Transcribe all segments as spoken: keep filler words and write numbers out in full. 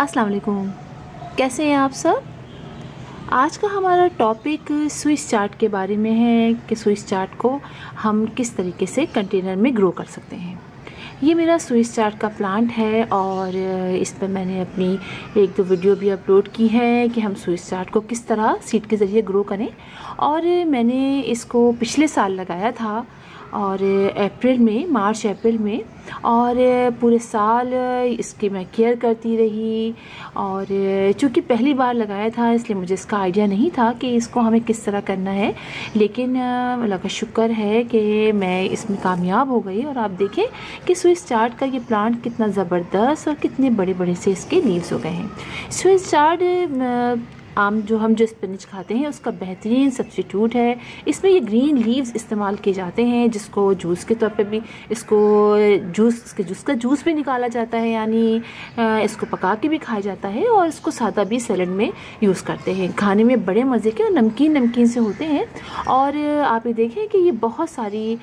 अस्सलाम वालेकुम। कैसे हैं आप सब। आज का हमारा टॉपिक स्विस चार्ट के बारे में है कि स्विस चार्ट को हम किस तरीके से कंटेनर में ग्रो कर सकते हैं। ये मेरा स्विस चार्ट का प्लांट है और इस पर मैंने अपनी एक दो वीडियो भी अपलोड की है कि हम स्विस चार्ट को किस तरह सीड के ज़रिए ग्रो करें। और मैंने इसको पिछले साल लगाया था और अप्रैल में मार्च अप्रैल में, और पूरे साल इसकी मैं केयर करती रही। और चूँकि पहली बार लगाया था इसलिए मुझे इसका आइडिया नहीं था कि इसको हमें किस तरह करना है, लेकिन अल्लाह का शुक्र है कि मैं इसमें कामयाब हो गई। और आप देखें कि स्विस चार्ट का ये प्लांट कितना ज़बरदस्त और कितने बड़े बड़े से इसके लीव्स हो गए हैं। स्विस चार्ट आम जो हम जो स्पिनच खाते हैं उसका बेहतरीन सब्स्टिट्यूट है। इसमें ये ग्रीन लीव्स इस्तेमाल किए जाते हैं जिसको जूस के तौर पे भी इसको जूस इसके जूस का जूस भी निकाला जाता है, यानी इसको पका के भी खाया जाता है और इसको सादा भी सैलड में यूज़ करते हैं। खाने में बड़े मज़े के और नमकीन नमकीन से होते हैं। और आप ये देखें कि ये बहुत सारी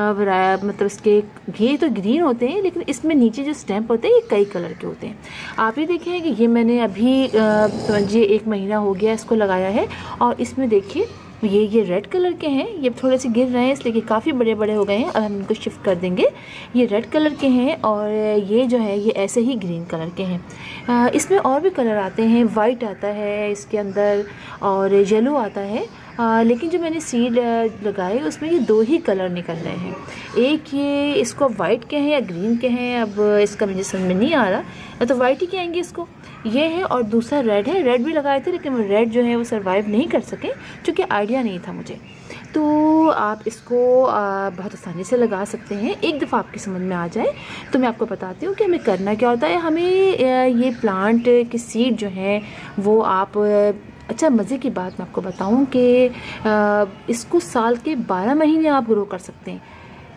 मतलब इसके ये तो ग्रीन होते हैं लेकिन इसमें नीचे जो स्टेम्प होते हैं ये कई कलर के होते हैं। आप ये देखें कि ये मैंने अभी समझिए एक महीना हो गया इसको लगाया है और इसमें देखिए ये ये रेड कलर के हैं। ये थोड़े से गिर रहे हैं इसलिए कि काफ़ी बड़े बड़े हो गए हैं। अब हम इनको शिफ्ट कर देंगे। ये रेड कलर के हैं और ये जो है ये ऐसे ही ग्रीन कलर के हैं। इसमें और भी कलर आते हैं, वाइट आता है इसके अंदर और येलो आता है। आ, लेकिन जो मैंने सीड लगाए उसमें ये दो ही कलर निकल रहे हैं। एक ये इसको वाइट के हैं या ग्रीन के हैं, अब इसका मुझे समझ में नहीं आ रहा, या तो वाइट ही कहेंगे इसको। ये है और दूसरा रेड है। रेड भी लगाए थे लेकिन वो रेड जो है वो सर्वाइव नहीं कर सके क्योंकि आइडिया नहीं था मुझे। तो आप इसको आ, बहुत आसानी से लगा सकते हैं। एक दफ़ा आपकी समझ में आ जाए तो मैं आपको बताती हूँ कि हमें करना क्या होता है। हमें ये प्लांट की सीड जो है वो आप अच्छा मज़े की बात मैं आपको बताऊं कि इसको साल के बारह महीने आप ग्रो कर सकते हैं।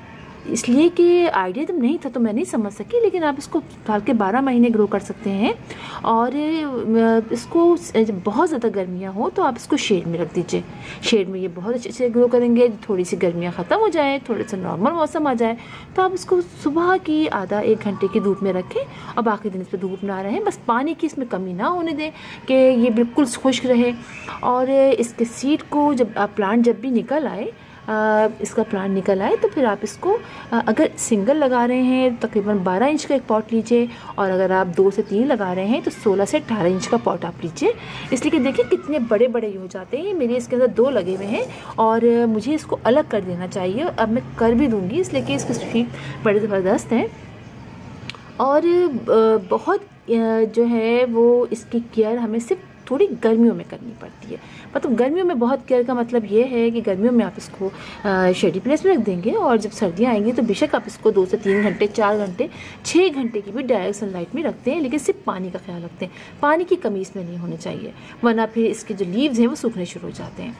इसलिए कि आइडिया तो नहीं था तो मैं नहीं समझ सकी, लेकिन आप इसको साल के बारह महीने ग्रो कर सकते हैं। और इसको जब बहुत ज़्यादा गर्मियाँ हो तो आप इसको शेड में रख दीजिए। शेड में ये बहुत अच्छे से ग्रो करेंगे। थोड़ी सी गर्मियाँ ख़त्म हो जाए, थोड़े से नॉर्मल मौसम आ जाए तो आप इसको सुबह की आधा एक घंटे की धूप में रखें और बाकी दिन इस पर धूप ना रहे। बस पानी की इसमें कमी ना होने दें कि ये बिल्कुल खुश्क रहे। और इसके सीड को जब आप प्लांट जब भी निकल आए आ, इसका प्लांट निकल आए तो फिर आप इसको आ, अगर सिंगल लगा रहे हैं तकरीबन बारह इंच का एक पॉट लीजिए, और अगर आप दो से तीन लगा रहे हैं तो सोलह से अठारह इंच का पॉट आप लीजिए। इसलिए कि देखिए कितने बड़े बड़े हो जाते हैं। मेरे इसके अंदर दो लगे हुए हैं और मुझे इसको अलग कर देना चाहिए। अब मैं कर भी दूँगी इसलिए कि इसके शीट बड़े ज़बरदस्त हैं। और बहुत जो है वो इसकी केयर हमें सिर्फ थोड़ी गर्मियों में करनी पड़ती है। मतलब गर्मियों में बहुत केयर का मतलब ये है कि गर्मियों में आप इसको शेडी प्लेस में रख देंगे और जब सर्दियाँ आएंगी तो बेशक आप इसको दो से तीन घंटे चार घंटे छः घंटे की भी डायरेक्ट सनलाइट में रखते हैं, लेकिन सिर्फ पानी का ख्याल रखते हैं। पानी की कमी इसमें नहीं होनी चाहिए वरना फिर इसके जो लीव्स हैं वो सूखने शुरू हो जाते हैं।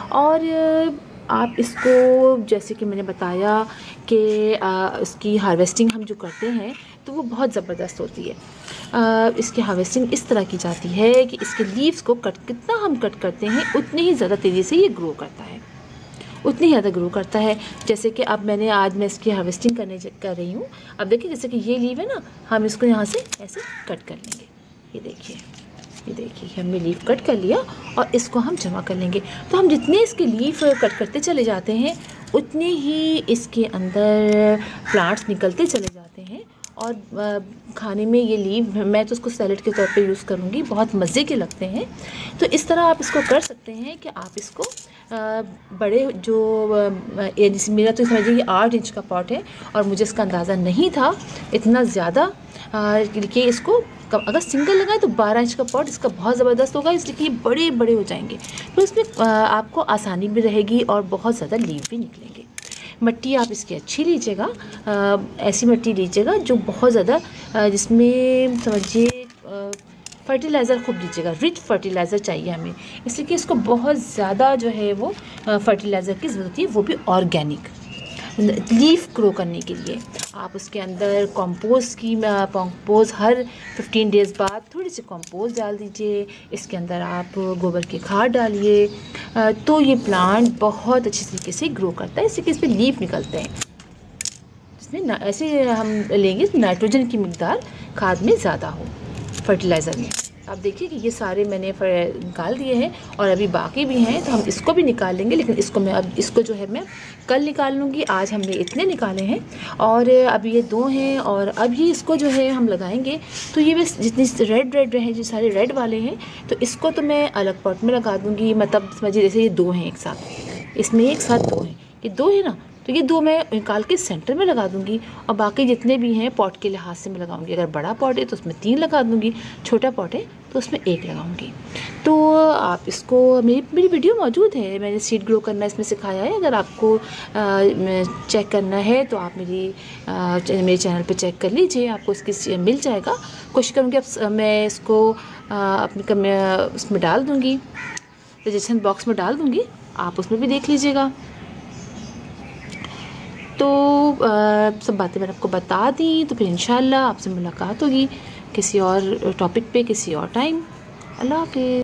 और आप इसको जैसे कि मैंने बताया कि इसकी हार्वेस्टिंग हम जो करते हैं तो वो बहुत ज़बरदस्त होती है। आ, इसकी हार्वेस्टिंग इस तरह की जाती है कि इसके लीव्स को कट कितना हम कट करते हैं उतनी ही ज़्यादा तेज़ी से ये ग्रो करता है, उतनी ज़्यादा ग्रो करता है। जैसे कि अब मैंने आज मैं इसकी हार्वेस्टिंग करने कर रही हूँ। अब देखिए जैसे कि ये लीव है ना, हम इसको यहाँ से ऐसे कट कर लेंगे। ये देखिए ये देखिए हमने लीफ कट कर लिया और इसको हम जमा कर लेंगे। तो हम जितने इसके लीफ कट करते चले जाते हैं उतने ही इसके अंदर प्लांट्स निकलते चले जाते हैं। और खाने में ये लीव मैं तो उसको सैलेड के तौर पे यूज़ करूँगी, बहुत मज़े के लगते हैं। तो इस तरह आप इसको कर सकते हैं कि आप इसको बड़े जो जैसे मेरा तो समझिए ये आठ इंच का पॉट है और मुझे इसका अंदाज़ा नहीं था इतना ज़्यादा कि इसको अगर सिंगल लगाए तो बारह इंच का पॉट इसका बहुत ज़बरदस्त होगा, इसलिए कि ये बड़े बड़े हो जाएंगे। तो इसमें आपको आसानी भी रहेगी और बहुत ज़्यादा लीव भी निकलेंगे। मिट्टी आप इसकी अच्छी लीजिएगा, ऐसी मिट्टी लीजिएगा जो बहुत ज़्यादा जिसमें समझिए फर्टिलाइज़र खूब लीजिएगा। रिच फर्टिलाइज़र चाहिए हमें, इसलिए कि इसको बहुत ज़्यादा जो है वो फर्टिलाइज़र की ज़रूरत है, वो भी ऑर्गेनिक लीफ ग्रो करने के लिए। आप उसके अंदर कंपोस्ट की कंपोज हर पंद्रह डेज़ बाद थोड़ी सी कंपोस्ट डाल दीजिए। इसके अंदर आप गोबर की खाद डालिए तो ये प्लांट बहुत अच्छी तरीके से ग्रो करता है। इससे कि इस पर लीफ निकलते हैं। इसमें ना ऐसे हम लेंगे नाइट्रोजन की मिकदार खाद में ज़्यादा हो। फर्टिलाइज़र में। आप देखिए कि ये सारे मैंने निकाल दिए हैं और अभी बाकी भी हैं, तो हम इसको भी निकाल लेंगे, लेकिन इसको मैं अब इसको जो है मैं कल निकाल लूँगी। आज हमने इतने निकाले हैं और अब ये दो हैं और अब ये इसको जो है हम लगाएंगे। तो ये बस जितनी रेड रेड हैं, जो सारे रेड वाले हैं, तो इसको तो मैं अलग पॉट में लगा दूँगी। मतलब समझिए जैसे ये दो हैं एक साथ, इसमें एक साथ दो हैं, ये दो है ना, तो ये दो मैं निकाल के सेंटर में लगा दूंगी और बाकी जितने भी हैं पॉट के लिहाज से मैं लगाऊंगी। अगर बड़ा पॉट है तो उसमें तीन लगा दूंगी, छोटा पॉट है तो उसमें एक लगाऊंगी। तो आप इसको, मेरी मेरी वीडियो मौजूद है, मैंने सीड ग्रो करना इसमें सिखाया है। अगर आपको आ, चेक करना है तो आप मेरी आ, मेरे चैनल पे चेक कर लीजिए, आपको इसकी मिल जाएगा। कोशिश करूँगी अब मैं इसको अपने उसमें डाल दूँगी, सजेशन बॉक्स में डाल दूँगी, आप उसमें भी देख लीजिएगा। तो आ, सब बातें मैंने आपको बता दी। तो फिर इंशाल्लाह आपसे मुलाकात होगी किसी और टॉपिक पे किसी और टाइम। अल्लाह हाफ़िज़।